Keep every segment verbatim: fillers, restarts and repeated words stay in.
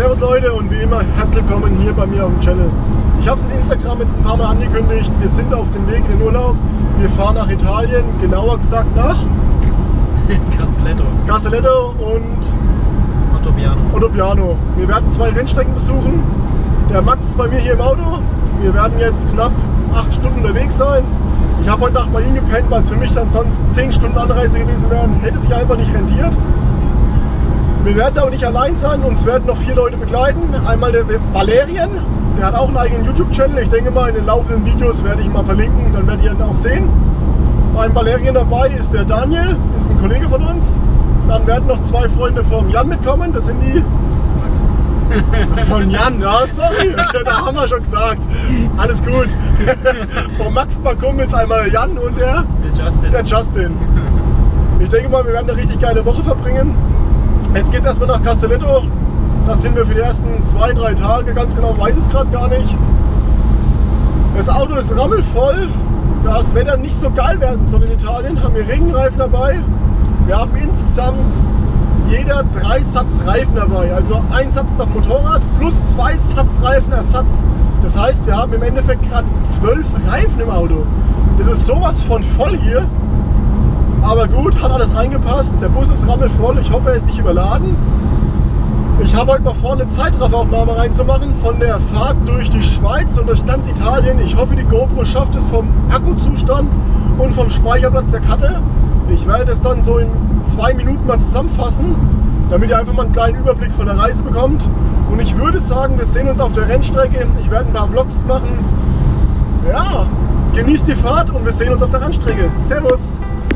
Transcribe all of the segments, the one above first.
Servus Leute und wie immer herzlich willkommen hier bei mir auf dem Channel. Ich habe es in Instagram jetzt ein paar Mal angekündigt, wir sind auf dem Weg in den Urlaub. Wir fahren nach Italien, genauer gesagt nach Castelletto. Castelletto und Ottobiano. Ottobiano. Wir werden zwei Rennstrecken besuchen. Der Max ist bei mir hier im Auto. Wir werden jetzt knapp acht Stunden unterwegs sein. Ich habe heute Nacht bei ihm gepennt, weil es für mich dann sonst zehn Stunden Anreise gewesen wären. Hätte sich einfach nicht rentiert. Wir werden aber nicht allein sein, uns werden noch vier Leute begleiten. Einmal der Valerian, der hat auch einen eigenen YouTube-Channel. Ich denke mal, in den laufenden Videos werde ich ihn mal verlinken, dann werdet ihr ihn auch sehen. Beim Valerian dabei ist der Daniel, ist ein Kollege von uns. Dann werden noch zwei Freunde vom Jan mitkommen, das sind die... Max. Von Jan, ja, sorry, da haben wir schon gesagt. Alles gut. Von Max kommen jetzt einmal Jan und der... Der Justin. Der Justin. Ich denke mal, wir werden eine richtig geile Woche verbringen. Jetzt geht es erstmal nach Castelletto. Da sind wir für die ersten zwei, drei Tage. Ganz genau weiß ich es gerade gar nicht. Das Auto ist rammelvoll. Da das Wetter nicht so geil werden soll in Italien, haben wir Regenreifen dabei. Wir haben insgesamt jeder drei Satz Reifen dabei. Also ein Satz auf Motorrad plus zwei Satz Reifenersatz. Das heißt, wir haben im Endeffekt gerade zwölf Reifen im Auto. Das ist sowas von voll hier. Aber gut, hat alles reingepasst. Der Bus ist rammelvoll. Ich hoffe, er ist nicht überladen. Ich habe heute mal vor, eine Zeitrafferaufnahme reinzumachen von der Fahrt durch die Schweiz und durch ganz Italien. Ich hoffe, die GoPro schafft es vom Akkuzustand und vom Speicherplatz der Karte. Ich werde das dann so in zwei Minuten mal zusammenfassen, damit ihr einfach mal einen kleinen Überblick von der Reise bekommt. Und ich würde sagen, wir sehen uns auf der Rennstrecke. Ich werde ein paar Vlogs machen. Ja, genießt die Fahrt und wir sehen uns auf der Rennstrecke. Servus!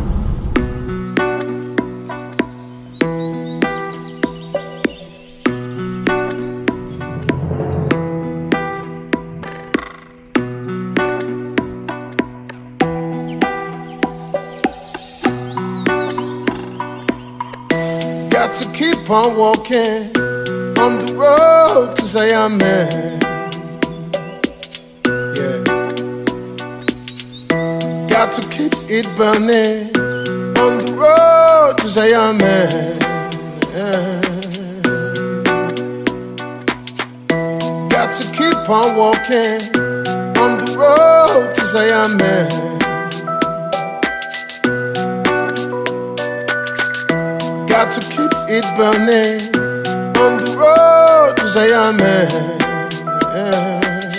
Got to keep on walking on the road to Zion, man. Yeah. Got to keep it burning on the road to Zion, man. Yeah. Got to keep on walking on the road to Zion, man. Got to keep it burning on the road to Zion, man. Yeah.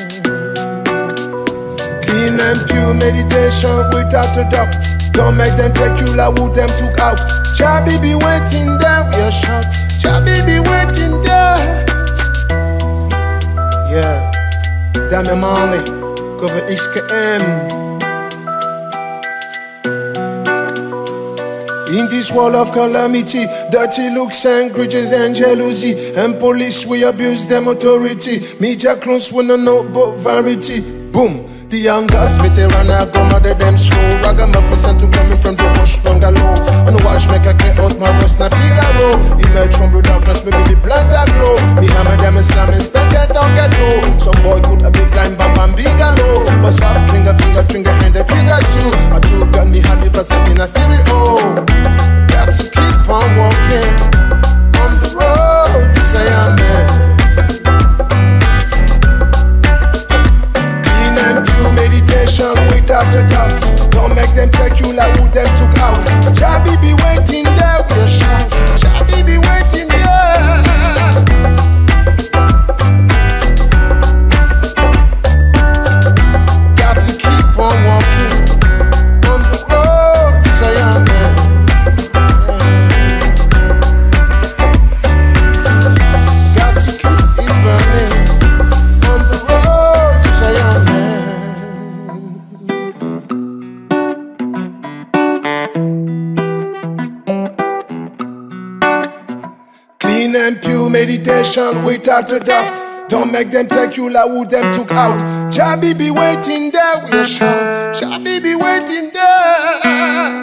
Clean and pure meditation without a doubt. Don't make them take you like who them took out. Chabi be waiting there, we are shout. Chabi be waiting there. Yeah, damn Marley, cover X K M. In this world of calamity, dirty looks and grudges and jealousy, and police we abuse them authority. Media clones wanna know about variety. Boom, the youngest veteran I go mother them slow. Ragamuffin sent to coming from the bush bungalow. On the watch make I clear out my verse na Figaro. Emerge from the darkness with me the blind and glow. Me hammer them Islam inspected don't get low. Some boy could a big line bam bam bigalo. But soft trigger finger trigger hand the trigger too. I two got me happy cause I'm in a stereo. Got to keep on walking on the road to Zion, man. Clean and pure meditation without a doubt. Don't make them take you like who them took out. Chabi be waiting there, we'll shout. Chabi be waiting there. Got to keep on walking on the road to Zion, man. And pure meditation without a doubt. Don't make them take you like who them took out. Chabi be waiting there, we'll shout. Chabi be waiting there.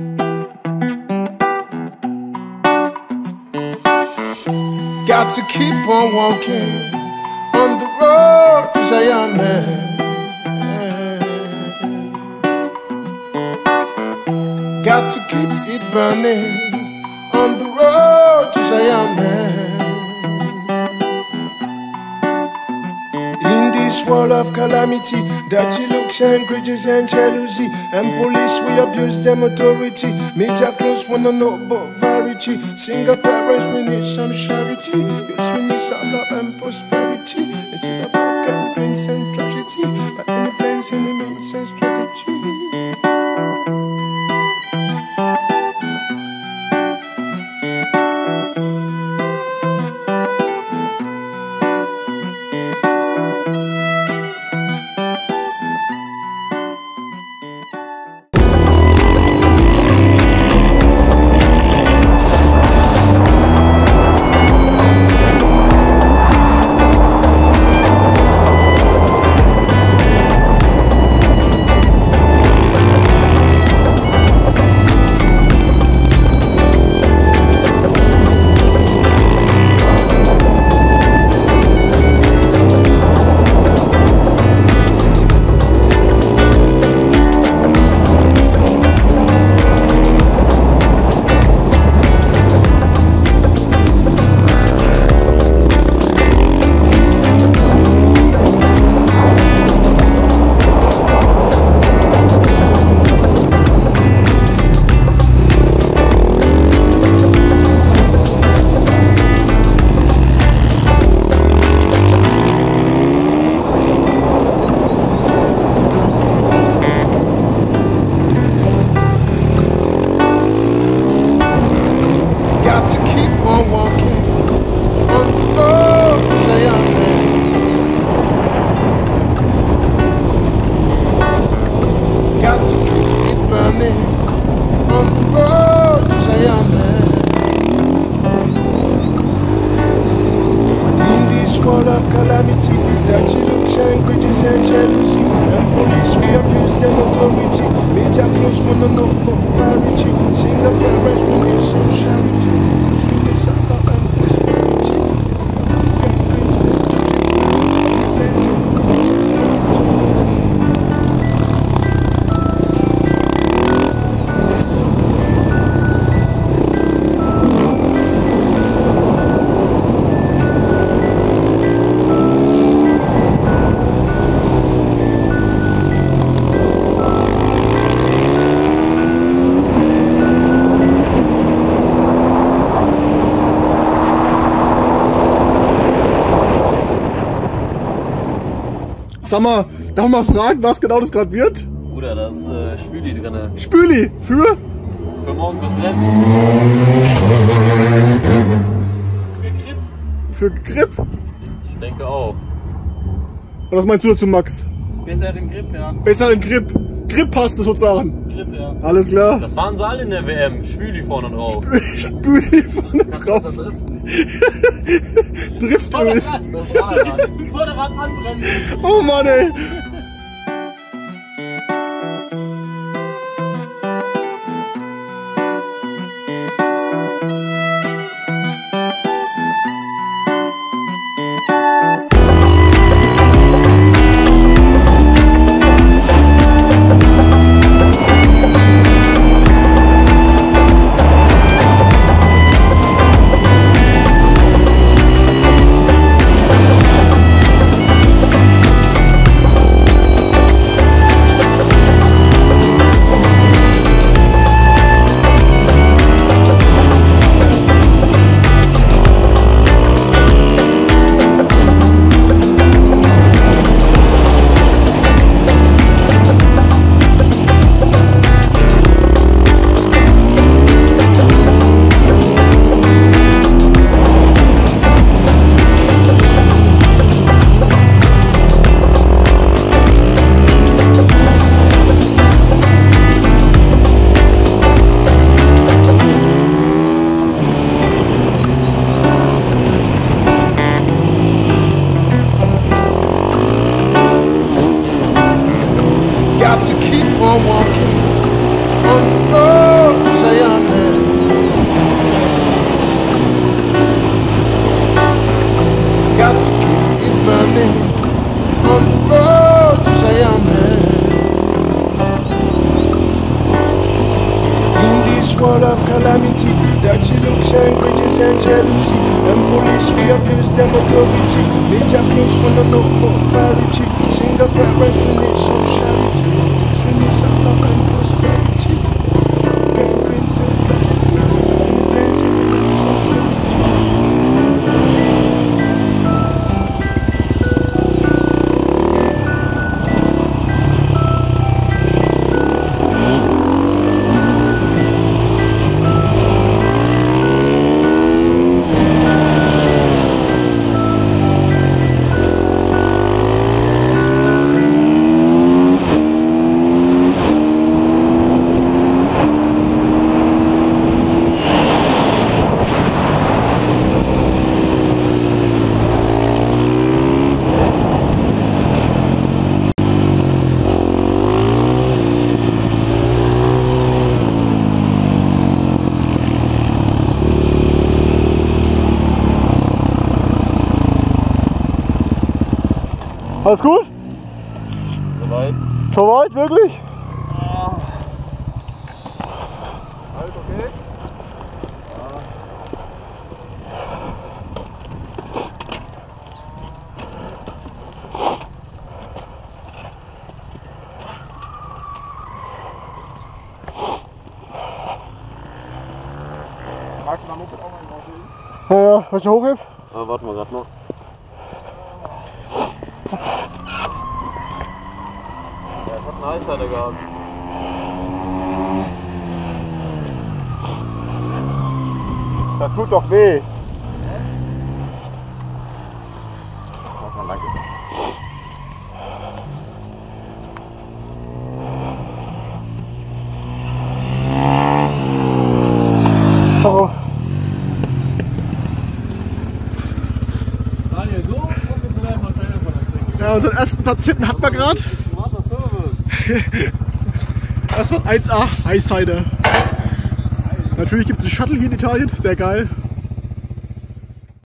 Got to keep on walking on the road to Zion, man. Got to keep it burning on the road to Zion, man. this world of calamity, dirty looks and grudges and jealousy, and police we abuse them authority. Media close wanna know about variety. Single parents we need some charity. Youths we need some love and prosperity. Instead of broken dreams and tragedy, but any plans, any means and strategy. Calamity, dirty looks and grudges and jealousy, and police we abuse them authority. Media close wanna know about variety. Single parents we need some charity. Youths we need some love and prosperity. It's in the broken dreams and tragedy. Plans and means and strategy. Sag mal, darf man mal fragen, was genau das gerade wird? Bruder, da ist äh, Spüli drin. Spüli, für? Für morgen fürs Rennen. Für Grip. Für Grip? Ich denke auch. Und was meinst du dazu, Max? Besser den Grip, ja. Besser in Grip. Grip passt es sozusagen. Grip, ja. Alles klar. Das waren sie alle in der W M. Spüli vorne drauf. Spüli vorne drauf. Kannst du das driften? Driftöl. Vorderrad. Vorderrad. Vorderrad anbrennen. Oh Mann, ey. this world of calamity. Dirty looks and grudges and jealousy. And police, we abuse them authority. Major close wanna know about variety. Single parents, we need some charity. We need some luck and prosperity. It's about getting dreams and tragedy. Any plans, any plans, some strategy. Alles gut? Soweit. Soweit, wirklich? Ah. Alles okay? Magst du da Moped auch mal rauslegen? Ja, ja, was ich hochheb? Ah, warten wir gerade noch. Ja, ich hab einen Halbseiter gehabt. Das tut doch weh. Mach mal, danke. Oh. Daniel, so professionell macht keiner von der Ja, unseren ersten Patienten hatten wir gerade. Das war eins A Highsider. Natürlich gibt es einen Shuttle hier in Italien, sehr geil.